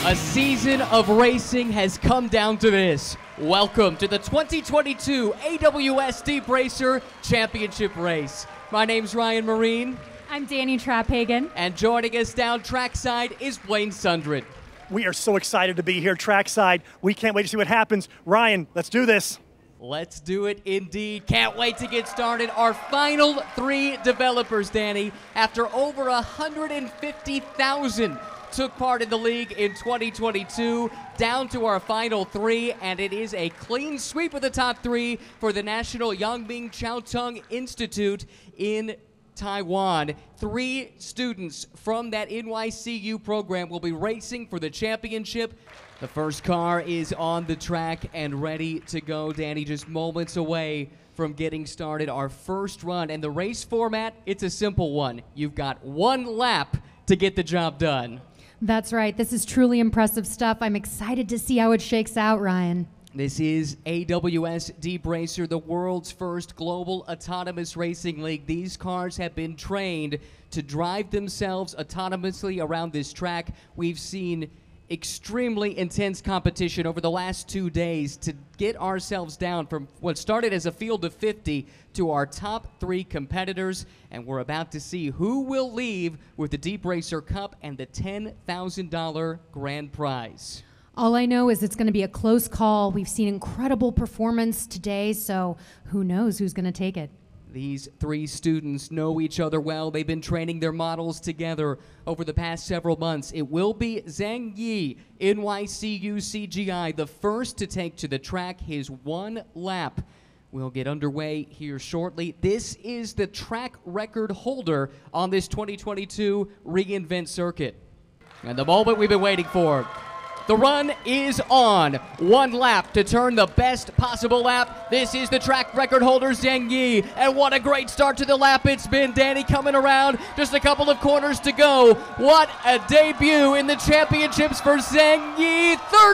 A season of racing has come down to this. Welcome to the 2022 AWS DeepRacer Championship Race. My name's Ryan Marine. I'm Danny Traphagen. And joining us down trackside is Blaine Sundred. We are so excited to be here trackside. We can't wait to see what happens. Ryan, let's do this. Let's do it indeed. Can't wait to get started. Our final three developers, Danny, after over 150,000 took part in the league in 2022, down to our final three, and it is a clean sweep of the top three for the National Ming Tung Institute in Taiwan. Three students from that NYCU program will be racing for the championship. The first car is on the track and ready to go, Danny, just moments away from getting started. Our first run, and the race format, it's a simple one. You've got one lap to get the job done. That's right. This is truly impressive stuff. I'm excited to see how it shakes out, Ryan. This is AWS DeepRacer, the world's first global autonomous racing league. These cars have been trained to drive themselves autonomously around this track. We've seen extremely intense competition over the last 2 days to get ourselves down from what started as a field of 50 to our top three competitors, and we're about to see who will leave with the DeepRacer Cup and the $10,000 grand prize. All I know is it's going to be a close call. We've seen incredible performance today, so who knows who's going to take it. These three students know each other well. They've been training their models together over the past several months. It will be ZhengYi, NYCU CGI, the first to take to the track his one lap. We'll get underway here shortly. This is the track record holder on this 2022 reInvent circuit. And the moment we've been waiting for. The run is on. One lap to turn the best possible lap. This is the track record holder, ZhengYi. And what a great start to the lap it's been. Danny coming around. Just a couple of corners to go. What a debut in the championships for ZhengYi.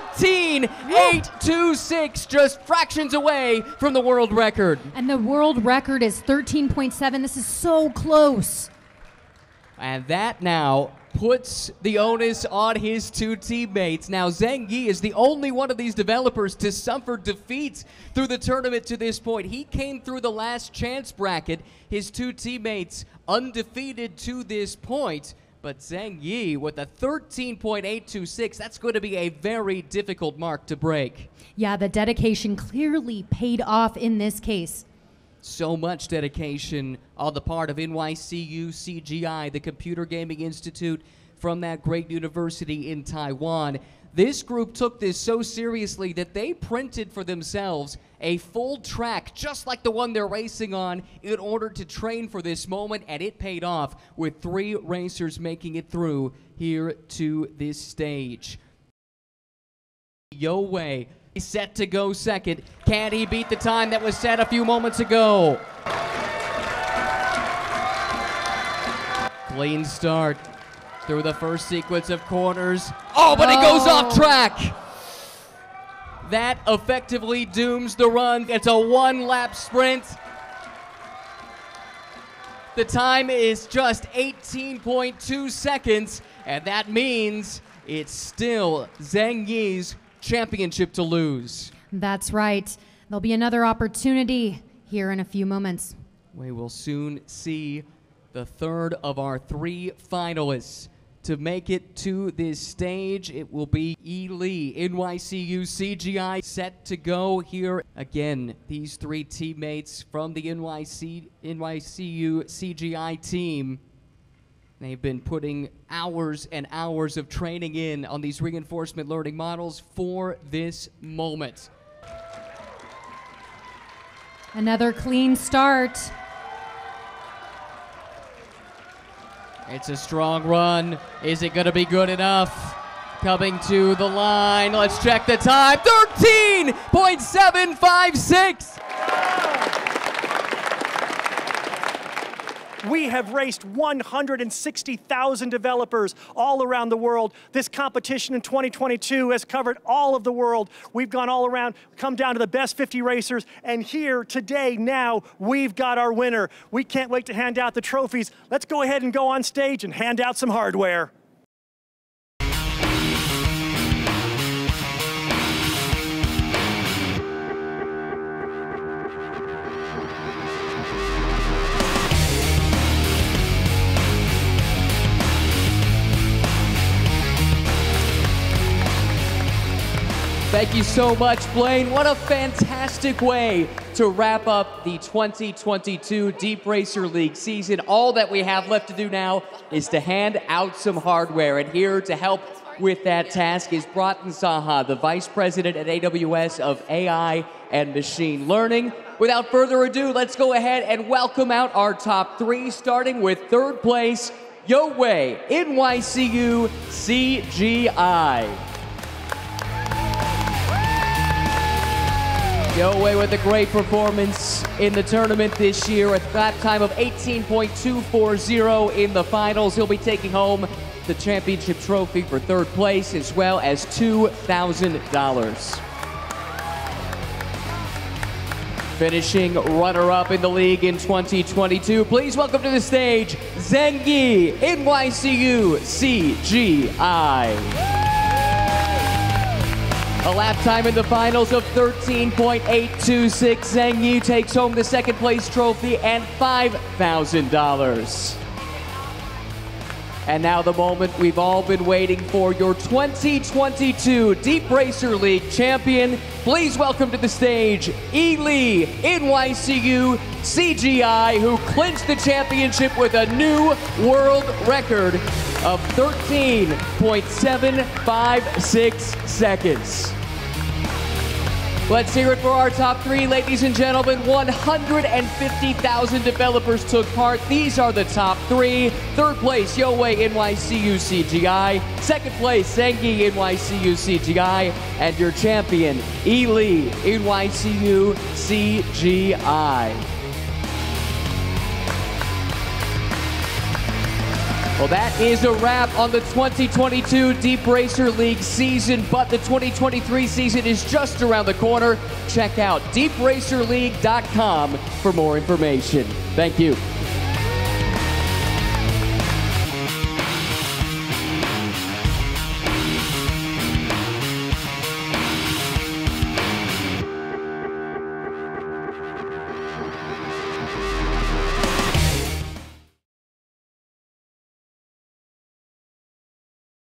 13.826, just fractions away from the world record. And the world record is 13.7. This is so close. And that now puts the onus on his two teammates. Now, ZhengYi is the only one of these developers to suffer defeats through the tournament to this point. He came through the last chance bracket, his two teammates undefeated to this point. But ZhengYi with a 13.826, that's going to be a very difficult mark to break. Yeah, the dedication clearly paid off in this case. So much dedication on the part of NYCU CGI, the Computer Gaming Institute from that great university in Taiwan. This group took this so seriously that they printed for themselves a full track just like the one they're racing on in order to train for this moment, and it paid off with three racers making it through here to this stage. Yoway set to go second. Can he beat the time that was set a few moments ago? Clean start through the first sequence of corners. Oh, but he goes off track. That effectively dooms the run. It's a one-lap sprint. The time is just 18.2 seconds, and that means it's still ZhengYi's championship to lose. That's right. There'll be another opportunity here in a few moments. We will soon see the third of our three finalists to make it to this stage. It will be E. Lee, NYCU CGI, set to go here. Again, these three teammates from the NYCU CGI team, they've been putting hours and hours of training in on these reinforcement learning models for this moment. Another clean start. It's a strong run. Is it going to be good enough? Coming to the line. Let's check the time. 13.756. We have raced 160,000 developers all around the world. This competition in 2022 has covered all of the world. We've gone all around, come down to the best 50 racers, and here today, now, we've got our winner. We can't wait to hand out the trophies. Let's go ahead and go on stage and hand out some hardware. Thank you so much, Blaine. What a fantastic way to wrap up the 2022 DeepRacer League season. All that we have left to do now is to hand out some hardware. And here to help with that task is Bratin Saha, the Vice President at AWS of AI and Machine Learning. Without further ado, let's go ahead and welcome out our top three, starting with third place, Yoway, NYCU CGI. Yoway with a great performance in the tournament this year, a lap time of 18.240 in the finals. He'll be taking home the championship trophy for third place, as well as $2,000. Finishing runner-up in the league in 2022, please welcome to the stage, ZhengYi, NYCU CGI. A lap time in the finals of 13.826. ZhengYi takes home the second place trophy and $5,000. And now the moment we've all been waiting for, your 2022 DeepRacer League champion. Please welcome to the stage, Lee, NYCU CGI, who clinched the championship with a new world record of 13.756 seconds. Let's hear it for our top three, ladies and gentlemen. 150,000 developers took part. These are the top three. Third place, Yoway, NYCU CGI. Second place, ZhengYi, NYCU CGI. And your champion, Lee, NYCU CGI. Well, that is a wrap on the 2022 DeepRacer League season, but the 2023 season is just around the corner. Check out deepracerleague.com for more information. Thank you.